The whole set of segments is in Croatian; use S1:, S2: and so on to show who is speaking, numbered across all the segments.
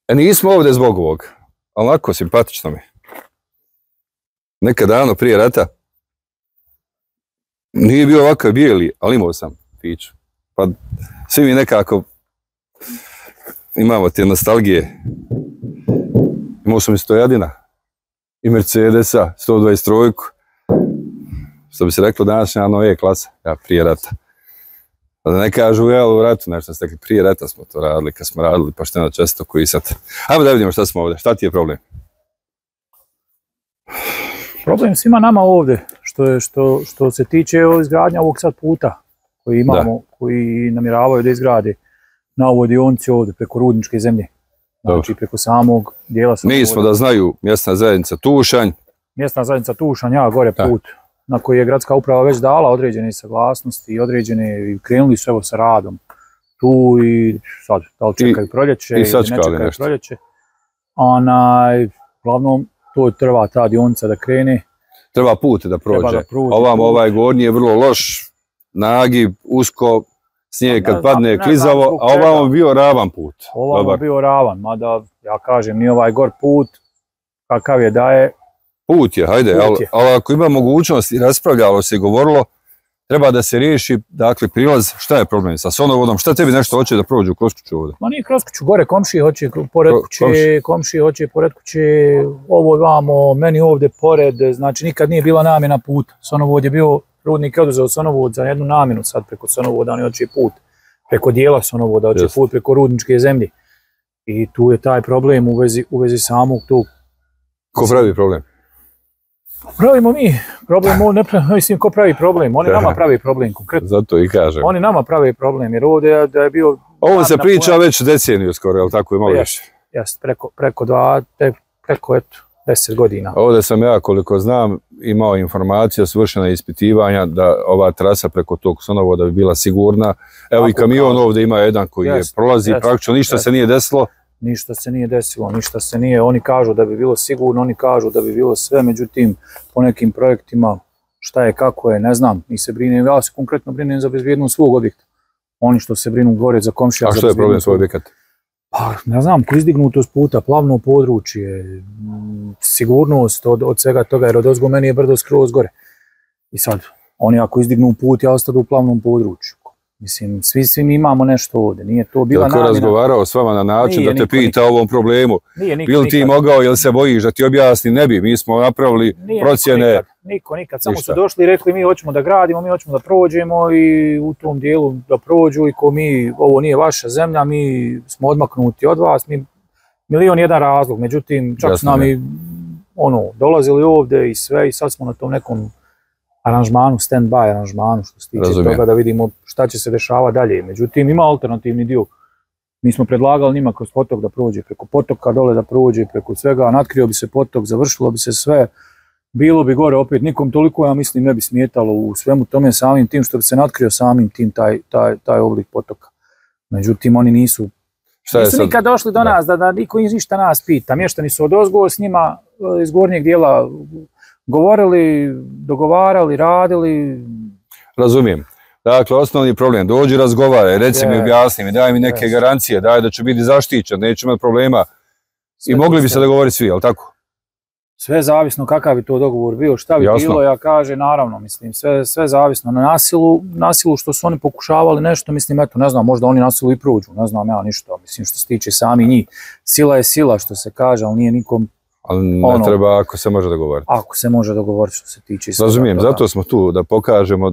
S1: Nismo ovdje zbog ovog, ali onako simpatično mi. Nekad davno prije rata nije bio ovakav bijeli, ali imao sam piću. Pa svi mi nekako imamo te nostalgije. Imao sam i Stojadina, i Mercedesa, 123-ku. Što bi se reklo današnja nove klasa, ja prije rata. Pa da ne kažu u ratu, nešto ste rekli, prije rata smo to radili, kad smo radili pošteno često koji sad. Ajmo da vidimo šta smo ovdje, šta ti je problem?
S2: Problem svima nama ovdje, što se tiče izgradnja ovog sad puta koji imamo, koji namjeravaju da izgrade na ovoj dionici ovdje preko Rudničke zemlje. Znači preko samog dijela.
S1: Mi smo da znaju mjesna zajednica Tušanj.
S2: Mjesna zajednica Tušanj, gore put na koji je gradska uprava već dala određene saglasnosti i određene, krenuli su evo sa radom tu i sad, da li čekaju proljeće ili ne čekaju proljeće. Uglavnom, to treba ta dionica da krene.
S1: Treba put da prođe. Ovam ovaj gornji je vrlo loš, nagib, usko, snijeg kad padne klizavo, a ovam bio ravan put.
S2: Ovam bio ravan, mada ja kažem, nije ovaj gor put, kakav je da je.
S1: Put je, hajde, ali ako ima mogućnost i raspravljalo se i govorilo, treba da se riješi, dakle, prilaz, šta je problem sa sonovodom, šta tebi nešto hoće da prođu kroz kuću ovdje?
S2: Ma nije kroz kuću, gore komšije hoće pored kuće, komšije hoće pored kuće, ovo vamo, meni ovdje pored, znači nikad nije bila namjena puta. Sonovod je bio, Rudnik je oduzeo Sonovod za jednu namjenu, sad preko Sonovoda oni hoće put, preko dijela Sonovoda hoće put, preko Rudničke zemlje. I tu je taj problem u vezi samog tog.
S1: Ko pravi problem?
S2: Pravimo mi problem, mislim ko pravi problem, oni nama pravi problem konkretno.
S1: Zato i kažem.
S2: Oni nama pravi problem jer ovdje da je bio...
S1: Ovo se priča već deceniju skoro, je li tako imalo više?
S2: Jeste, preko 10 godina.
S1: Ovdje sam ja, koliko znam, imao informacija, svršena ispitivanja da ova trasa preko tog Sonovoda bi bila sigurna. Evo i kamion ovdje ima jedan koji je prolazi, praktično ništa se nije desilo.
S2: Ništa se nije desilo, ništa se nije, oni kažu da bi bilo sigurno, oni kažu da bi bilo sve, međutim, po nekim projektima, šta je, kako je, ne znam, mi se brinem, ja se konkretno brinem za bezbjednost svog objekta. Oni što se brinu gore za komšija.
S1: A što je problem svoj objekat?
S2: Pa, ne znam, izdignutost puta, plavno područje, sigurnost od svega toga, jer od ozgo meni je brdo skroz gore. I sad, oni ako izdignu put, ja ostadu u plavnom području. Mislim, svi mi imamo nešto ovdje, nije to bila namjena.
S1: Tako razgovarao s vama na način da te pita o ovom problemu. Bil ti mogao, jel se bojiš da ti objasni? Ne bi, mi smo napravili procjene.
S2: Niko nikad, samo su došli i rekli mi hoćemo da gradimo, mi hoćemo da prođemo i u tom dijelu da prođu i ko mi, ovo nije vaša zemlja, mi smo odmaknuti od vas, mi milion jedan razlog, međutim čak su nam i dolazili ovdje i sve i sad smo na tom nekom aranžmanu, stand-by aranžmanu što se tiče toga da vidimo šta će se dešavati dalje. Međutim, ima alternativni dio. Mi smo predlagali njima kroz potok da prođe, preko potoka dole da prođe, preko svega, natkrio bi se potok, završilo bi se sve, bilo bi gore opet, nikom toliko, ja mislim, ne bi smetalo u svemu tome samim tim što bi se natkrio samim tim taj oblik potoka. Međutim, oni nisu nikad došli do nas, da niko ništa nas pita. Mještani su odozgo s njima iz gornjeg dijela govorili, dogovarali, radili.
S1: Razumijem. Dakle, osnovni problem, dođi razgovaraj, reci mi, objasni mi, daj mi neke garancije, daj da ću biti zaštićen, neću imati problema. I mogli bi se dogovoriti svi, jel' tako?
S2: Sve zavisno kakav bi to dogovor bio, šta bi bilo, ja kažem, naravno, mislim, sve zavisno na nasilu što su oni pokušavali nešto, mislim, eto, ne znam, možda oni nasilu i prođu, ne znam ja ništa, mislim, što se tiče sami njih. Sila je sila, što se kaže, ali nije nikom...
S1: Ali ne treba ako se može dogovoriti.
S2: Ako se može dogovoriti što se tiče...
S1: Razumijem, zato smo tu da pokažemo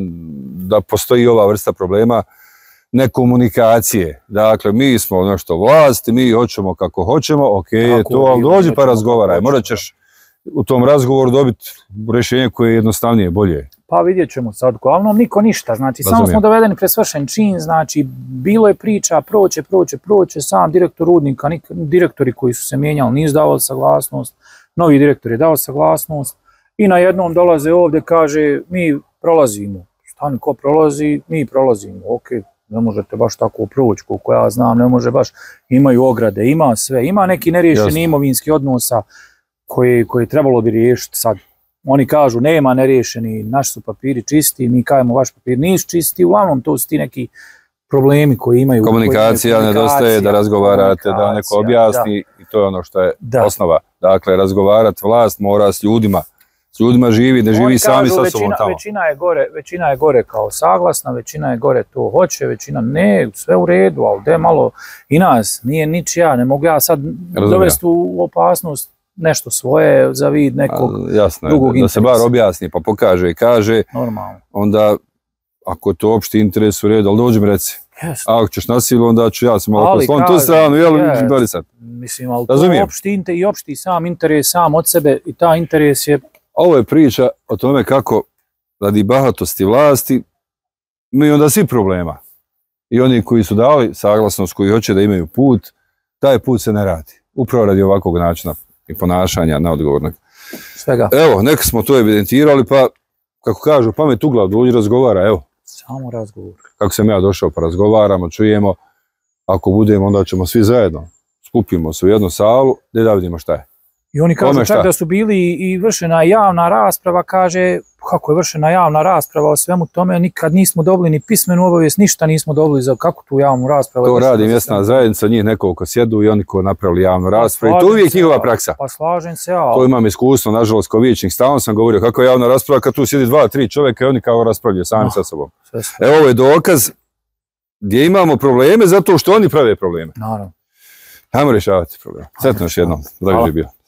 S1: da postoji ova vrsta problema nekomunikacije. Dakle, mi smo nešto vlast, mi hoćemo kako hoćemo, ok, to, ali dođi pa razgovaraj. Možda ćeš u tom razgovoru dobiti rješenje koje je jednostavnije, bolje.
S2: Pa vidjet ćemo sad, uglavnom niko ništa, znači samo smo dovedeni pred svršen čin, znači bilo je priča, proće, sam direktor Rudnika, direktori koji su se mijenjali nisu davali saglasnost, novi direktor je dao saglasnost i na jednom dolaze ovdje, kaže mi prolazimo, stani ko prolazi, mi prolazimo, ok, ne možete baš tako proći, koliko ja znam, ne može baš, imaju ograde, ima sve, ima neki neriješeni imovinski odnosa koji trebalo bi riješiti sad. Oni kažu nema neriješeni, naši su papiri čisti, mi kažemo vaš papir nisu čisti, uglavnom to su ti neki problemi koji imaju.
S1: Komunikacija nedostaje, da razgovarate, da neko objasni i to je ono što je osnova. Dakle, razgovarati, vlast mora s ljudima živi, ne živi sami sa sobom tamo.
S2: Većina je gore kao saglasna, većina je gore to hoće, većina ne, sve u redu, ali gdje malo i nas, nije ničija, ne mogu ja sad dovesti u opasnost nešto svoje za vid nekog drugog
S1: interesa. Da se bar objasni pa pokaže i kaže, onda ako je to opšti interes u redu, ali dođi mi reci. A ako ćeš nasilu, onda ću ja se malo posloniti tu stranu, jel, boli sad.
S2: Mislim, ali to je opšti sam interes, sam od sebe i ta interes je...
S1: Ovo je priča o tome kako radi bahatosti vlasti imaju onda svi problema. I oni koji su dali saglasnost, koji hoće da imaju put, taj put se ne radi. Upravo radi ovakvog načina i ponašanja neodgovornog.
S2: Svega.
S1: Evo, neka smo to evidentirali, pa kako kažu, pamet u glavu, dođi razgovara, evo.
S2: Samo razgovor.
S1: Kako sam ja došao, pa razgovaramo, čujemo. Ako budemo, onda ćemo svi zajedno. Skupimo se u jednu salu, da vidimo šta je.
S2: I oni kažu čak da su bili i vršena javna rasprava, kaže, kako je vršena javna rasprava o svemu tome, nikad nismo dobili ni pismenu obavijest, ništa nismo dobili za kakvu tu javnu raspravu.
S1: To radi mjesna zajednica, njih nekoliko sjedu i oni koji napravili javnu raspravu. I to uvijek njihova praksa.
S2: Pa slažem se ja.
S1: To imam iskustvo, nažalost, kao vijećnik, stalno sam govorio kako je javna rasprava kad tu sjedi 2-3 čovjeka i oni kao raspravljaju sami sa sobom. Evo, ovo je dokaz gdje imamo probleme zato što oni prave probleme.
S2: Naravno.
S1: Hajmo rješavati probleme. Sretno još jednom.